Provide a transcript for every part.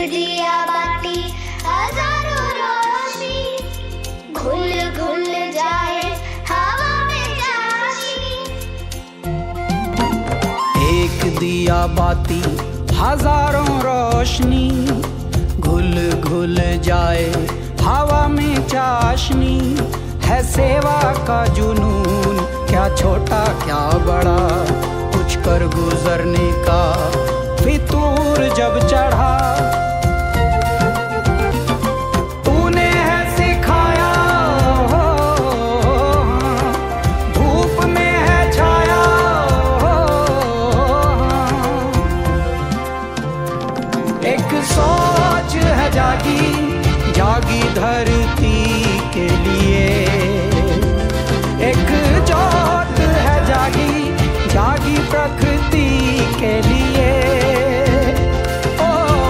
दिया बाती हजारों रोशनी, घुल घुल जाए हवा में चाशनी। एक दिया बाती हजारों रोशनी, घुल घुल जाए हवा में चाशनी। है सेवा का जुनून, क्या छोटा क्या बड़ा, कुछ कर गुजरने का फितूर जब चढ़ा। तूने है सिखाया हो, धूप में है छाया हो। एक सोच है जागी जागी धरती के लिए, एक जोत है जागी जागी प्रकृति के लिए। ओ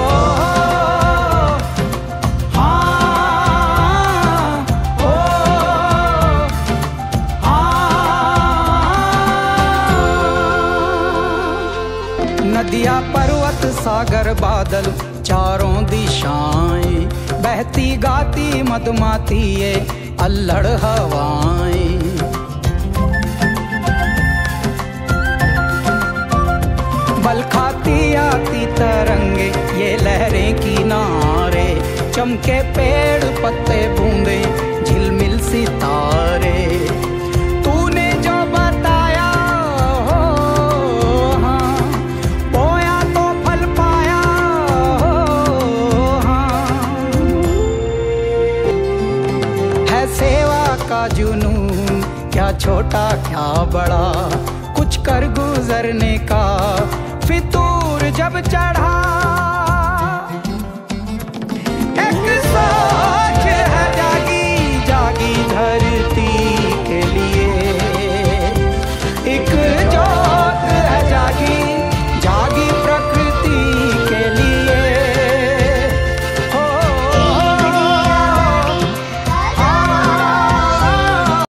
हाँ, ओ हाँ। नदियाँ पर्वत सागर बादल चारों दिशाएं, बहती गाती मधुमाती ये अल्हड़ हवाएं। बल खाती आती तरंगे ये लहरें किनारे, चमके पेड़ पत्ते बूंदे झिलमिल सितारे। तूने जो बताया हो हाँ, बोया तो फल पाया हो हाँ। है सेवा का जुनून, क्या छोटा क्या बड़ा, कुछ कर गुजरने का फितूर जब चढ़ा।